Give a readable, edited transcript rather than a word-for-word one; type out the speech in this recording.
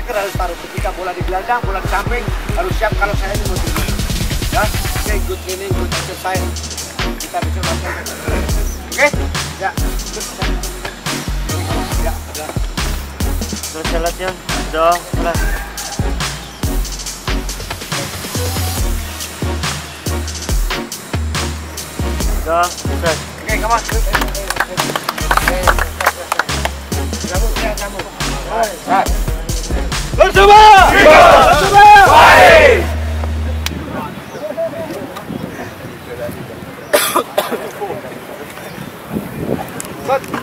striker harus taruh ketika bola di gelandang, bola di samping harus siap kalau saya ini mau tidur. Ya, oke, good training, good exercise. Kita bisa lakukan. Oke? Ya. Ya, udah. Selesai latihan. Udah, kelas. Udah, selesai. Oke, come on. Sambung, ya, sambung. Bersama! Bersama! Baik! Good.